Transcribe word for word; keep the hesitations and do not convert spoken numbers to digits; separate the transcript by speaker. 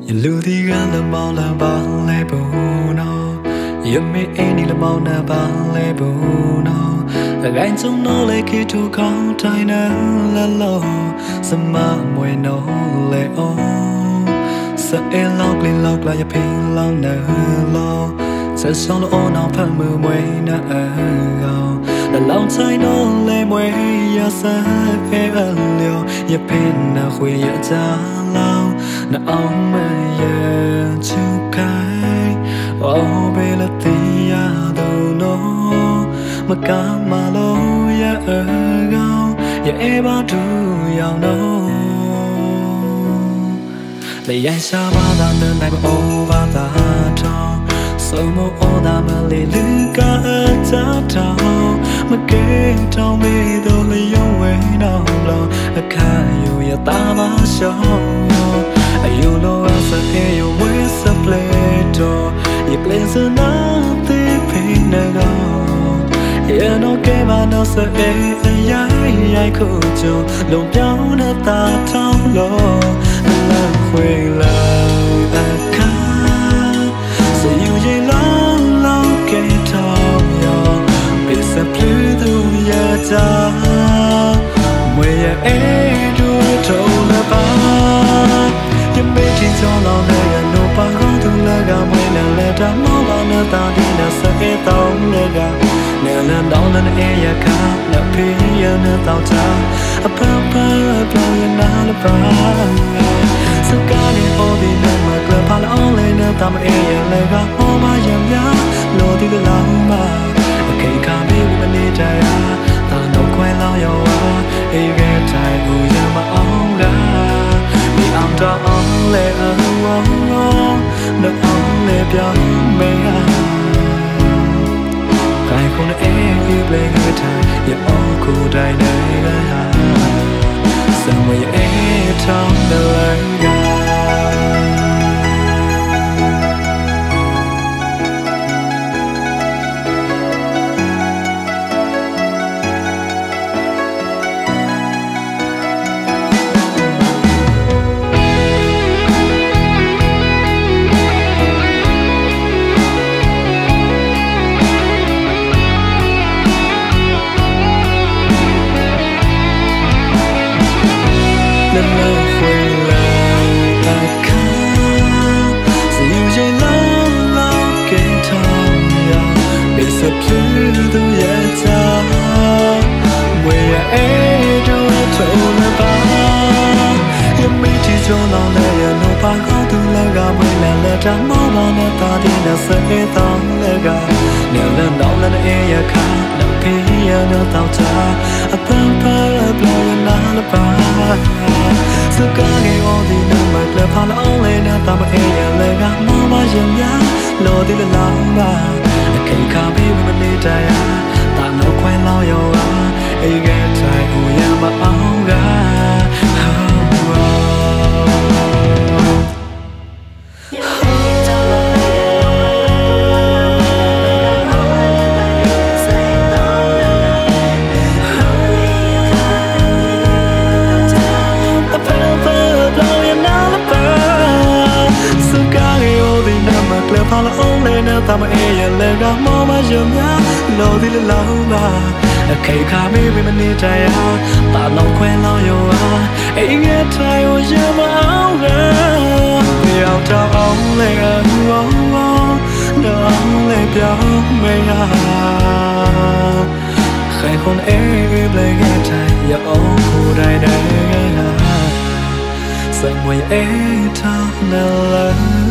Speaker 1: You lose the gun the ball the ball le bono. You me any the ball the ball le bono. A line so no like it to count China la lo. Some mwe no le o. Sa e log li log la ya pin long na lo. Sa solo on on phang mưa mwe na a go. La long chai no le mwe ya sa e a liu. Ya pin na khui ya cha lao. Na ông mơ ya chu kai. Oh be la ti ya do no. Mà cả mà lo ya ở gao. Ya e ba tu ya no. Lấy ai xa ba ta đơn đại mà ô ba ta trao. Sâu mô ô ta mà lê lư ca cha trao. Mà kê trao mê đồ lấy yêu quê nào lo. Ở khá yêu ya ta ba show. You know as I hear you with a play door. You play so nothing pain na go. You know cái mà nó sẽ ai ai ai cứ cho lòng nhau nó ta thao lo. Là khuê lời ta khá. So you dây lâu lâu cái thao nhỏ. Bị sẽ plư tu ya cha. Mười ya e đua trâu là ba. Yếm bê chỉ cho lòng này là nụ ba không thương là gà. Mười là lệ ra máu bao nơ ta đi là sẽ ế tông nơ gà. Nè lần đau lần e ya khá. Nè phí ya nơ tao cha. A pa pa a pa ya na la pa. Sa ca nè ô đi nè mà cơ pa la ô lê nơ ta mà e ya lê gà. Ô ma yam ya lô đi lê la hù ma. A kê khá bê bê mà nê chai a. Ta nô khoai lao yaw a. E ghé chai hù ya mà ong gà. Vì ông cho ông lê ơ ông ông. Nơ ông lê biểu mê a. Khai khôn e yêu lê ghé chai. Ya ô khu đai đầy ghé ha. Sao mà ya e trong đời gà. Lần lâu quay lại ta khá. Sẽ yêu dây lâu lâu kê thong ya. Bị sập lư tu ya cha. Mười ya e đua trâu là ba. Yếm mê chỉ cho lòng này ya nô ba không tu là gà. Mười là lệ ra máu bao nè ta đi nè sẽ ế tông lệ gà. Nè lần đau lần e ya khá. Nè phí ya nơ tao cha. A pa pa a pa ya na la pa. Sa ca nghe ô thì nè mà lệ pa la ô lê nè ta mà e ya lê gà. Mô ma yam ya lô đi lê la hù ma. A kê khá bê bê mà nê chai a. Ta nô khoai lao yaw a. E ghé chai hù ya mà ong gà. Pa la ong lê nơ ta mà e ya lê gà. Mô ma yam ya lô đi lê la hù ma. A kê khá bê bê mà nê chai a. Ta nô khoai lao yaw a. E ghé chai hù ya mà ong gà. Vì ông cho ong lê ơ ong ong. Nơ ong lê biểu mê a. Khai khôn e lê ghé chai ya ong khu đai đầy ha. Sa mùi e thao nơ lơ.